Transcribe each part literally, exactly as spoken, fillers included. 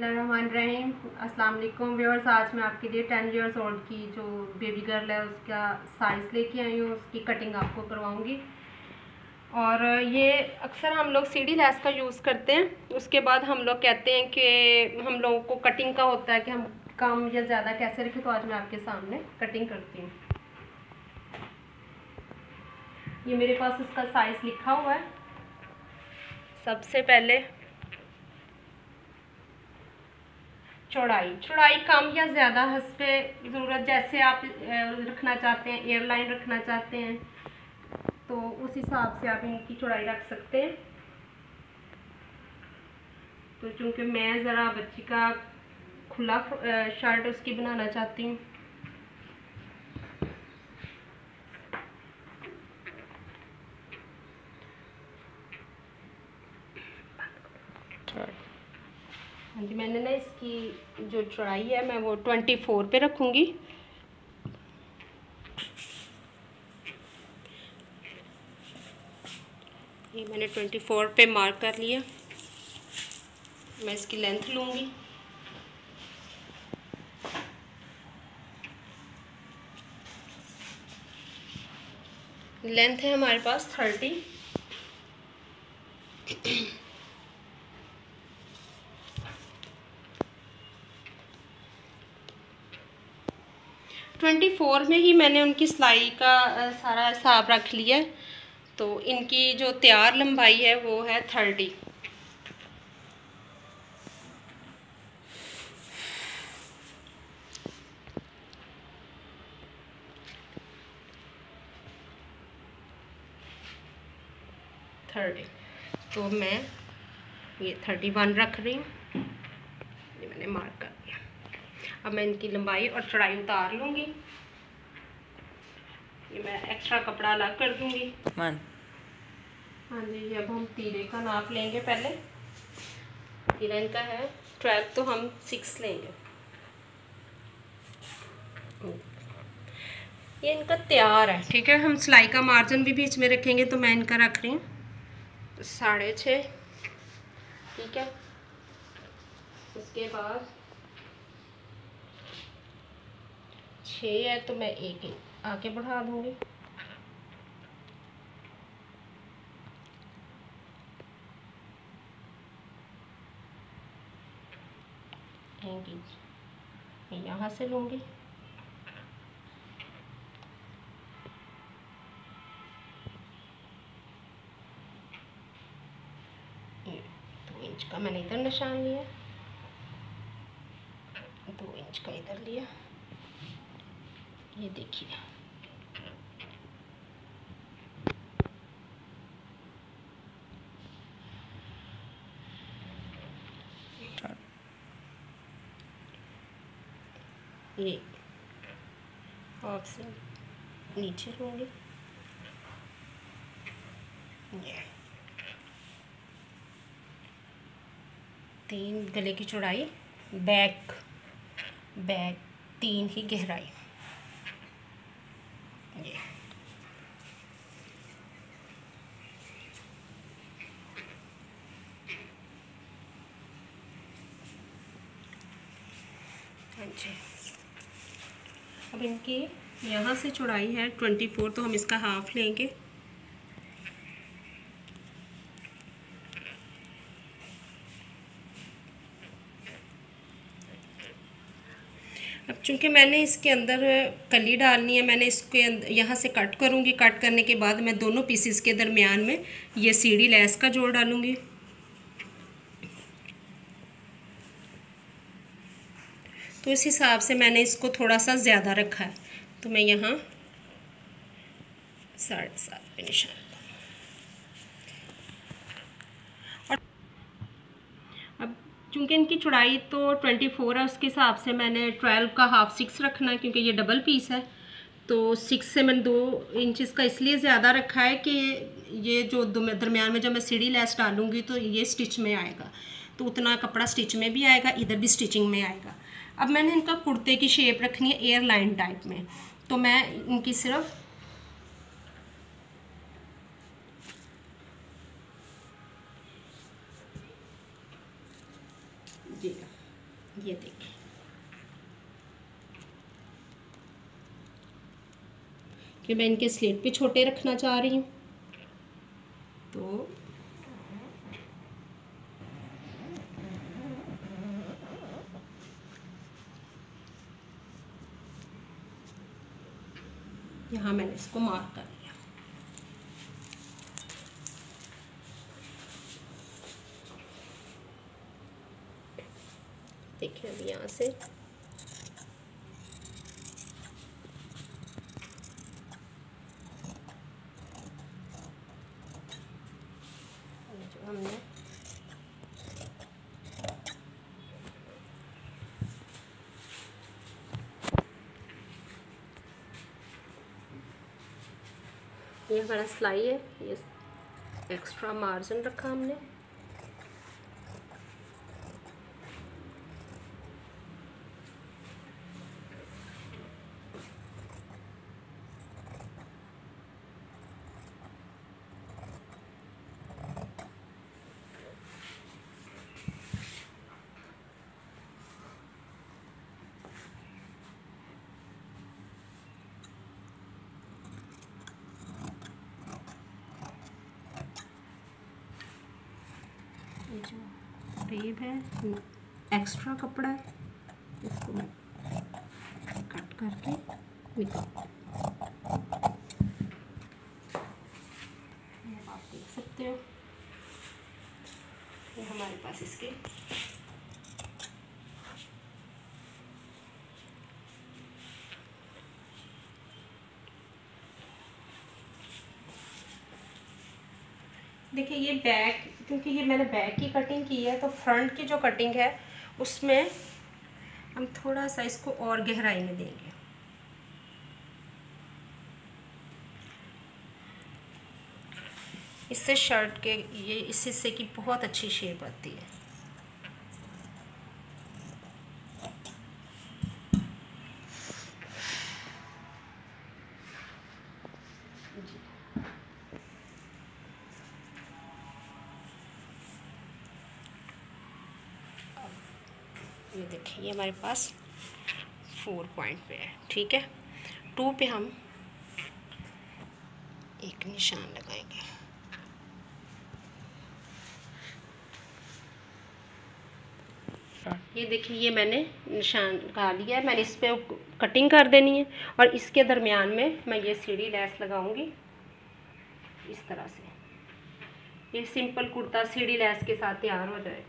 रहीम अस्सलाम वालेकुम व्यूअर्स। आज मैं आपके लिए टेन इयर्स ओल्ड की जो बेबी गर्ल है उसका साइज़ लेके आई हूँ, उसकी कटिंग आपको करवाऊँगी। और ये अक्सर हम लोग सीढ़ी लेस का यूज़ करते हैं। उसके बाद हम लोग कहते हैं कि हम लोगों को कटिंग का होता है कि हम कम या ज़्यादा कैसे रखें, तो आज मैं आपके सामने कटिंग करती हूँ। ये मेरे पास उसका साइज़ लिखा हुआ है। सबसे पहले चौड़ाई चौड़ाई कम या ज़्यादा हस्बे ज़रूरत, जैसे आप रखना चाहते हैं, एयरलाइन रखना चाहते हैं तो उस हिसाब से आप इनकी चौड़ाई रख सकते हैं। तो चूँकि मैं ज़रा बच्ची का खुला शर्ट उसकी बनाना चाहती हूँ, हाँ जी, मैंने ना इसकी जो चौड़ाई है मैं वो ट्वेंटी फोर पे रखूँगी। ये मैंने ट्वेंटी फोर पे मार्क कर लिया। मैं इसकी लेंथ लूँगी। लेंथ है हमारे पास थर्टी। ट्वेंटी फोर में ही मैंने उनकी सिलाई का सारा हिसाब रख लिया है। तो इनकी जो तैयार लंबाई है वो है थर्टी। थर्टी तो मैं ये थर्टी वन रख रही हूँ। ये मैंने मार्क कर दिया। अब मैं इनकी लंबाई और चौड़ाई उतार लूँगी। ये मैं एक्स्ट्रा कपड़ा अलग कर दूँगी। हाँ जी, अब हम तीरे का नाप लेंगे। पहले तीरा इनका है ट्वेल्व, तो हम सिक्स लेंगे। ये इनका तैयार है, ठीक है। हम सिलाई का मार्जिन भी बीच में रखेंगे, तो मैं इनका रख रही हूँ साढ़े छः, ठीक है। उसके बाद छः है तो मैं एक ही आगे बढ़ा दूँगी। एक इंच यहाँ से लूँगी। दो इंच का मैंने इधर निशान लिया, दो इंच का इधर लिया। ये देखिए, ये हाफ से नीचे लूँगी। ये तीन गले की चौड़ाई, बैक बैक तीन ही गहराई। ये अच्छा, अब इनकी यहाँ से चौड़ाई है ट्वेंटी फोर, तो हम इसका हाफ लेंगे। अब चूँकि मैंने इसके अंदर कली डालनी है, मैंने इसके अंदर यहाँ से कट करूँगी। कट करने के बाद मैं दोनों पीसेस के दरमियान में ये सीढ़ी लेस का जोड़ डालूँगी। तो इस हिसाब से मैंने इसको थोड़ा सा ज़्यादा रखा है, तो मैं यहाँ साढ़े सात पे निशान। और अब चूँकि इनकी चौड़ाई तो ट्वेंटी फोर है, उसके हिसाब से मैंने ट्वेल्व का हाफ सिक्स रखना है, क्योंकि ये डबल पीस है। तो सिक्स से मैंने दो इंचज़ का इसलिए ज़्यादा रखा है कि ये जो दरमियान में जब मैं सीढ़ी लेस डालूँगी तो ये स्टिच में आएगा, तो उतना कपड़ा स्टिच में भी आएगा, इधर भी स्टिचिंग में आएगा। अब मैंने इनका कुर्ते की शेप रखनी है एयरलाइन टाइप में, तो मैं इनकी सिर्फ जी ये देखिए, कि मैं इनके स्लीट भी छोटे रखना चाह रही हूँ, तो यहाँ मैंने इसको मार्क कर लिया। देखिए अभी यहाँ से जो हमने ये हमारा सिलाई है, ये एक्स्ट्रा मार्जिन रखा हमने। ये जो टेप है, एक्स्ट्रा कपड़ा है, इसको मैं कट करके निकाल, आप देख सकते हो। ये हमारे पास इसके देखिए, ये बैक, क्योंकि ये मैंने बैक की कटिंग की है, तो फ्रंट की जो कटिंग है उसमें हम थोड़ा सा इसको और गहराई में देंगे। इससे शर्ट के ये इस हिस्से की बहुत अच्छी शेप आती है। ये देखिए, ये हमारे पास फोर पॉइंट पे है, ठीक है। टू पे हम एक निशान लगाएंगे। ये देखिए, ये मैंने निशान लगा लिया है, मैंने इस पे कटिंग कर देनी है, और इसके दरमियान में मैं ये सीढ़ी लैस लगाऊंगी इस तरह से। ये सिंपल कुर्ता सीढ़ी लैस के साथ तैयार हो जाएगा।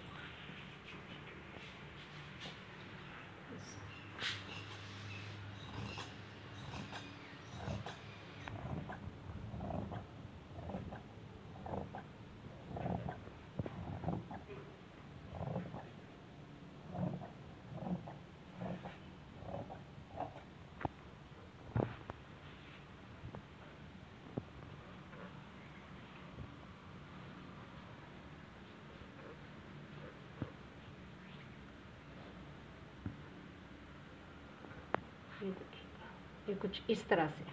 ये देखिएगा, ये कुछ इस तरह से।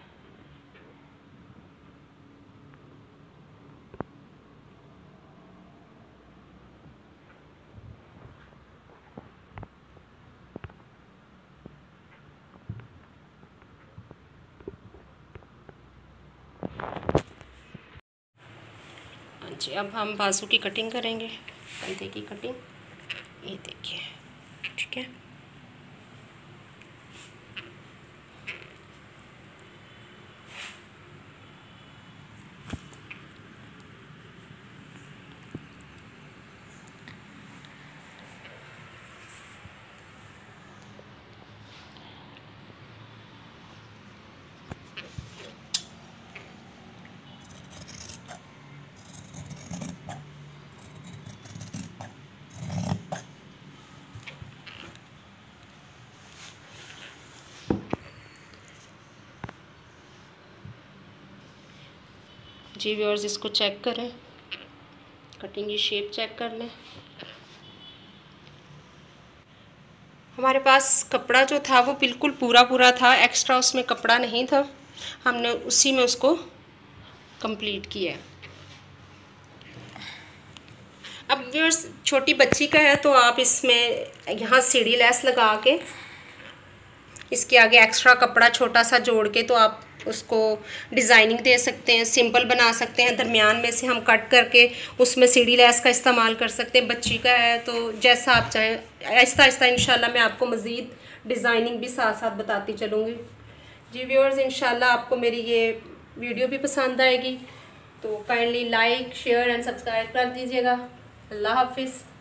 जी, अब हम बाजू की कटिंग करेंगे, कंधे की कटिंग। ये देखिए, ठीक है। जी व्यूअर्स, इसको चेक करें, कटिंग की शेप चेक कर लें। हमारे पास कपड़ा जो था वो बिल्कुल पूरा पूरा था, एक्स्ट्रा उसमें कपड़ा नहीं था, हमने उसी में उसको कंप्लीट किया। अब व्यूअर्स छोटी बच्ची का है तो आप इसमें यहाँ सीढ़ी लेस लगा के इसके आगे एक्स्ट्रा कपड़ा छोटा सा जोड़ के तो आप उसको डिज़ाइनिंग दे सकते हैं, सिंपल बना सकते हैं। दरमियान में से हम कट करके उसमें सीढ़ी लेस का इस्तेमाल कर सकते हैं। बच्ची का है तो जैसा आप चाहें, आहिस्ता आहिस्ता इंशाल्लाह मैं आपको मज़ीद डिज़ाइनिंग भी साथ साथ बताती चलूँगी। जी व्यूअर्स, इंशाल्लाह आपको मेरी ये वीडियो भी पसंद आएगी तो kindly like share and subscribe कर दीजिएगा। अल्लाह हाफिज़।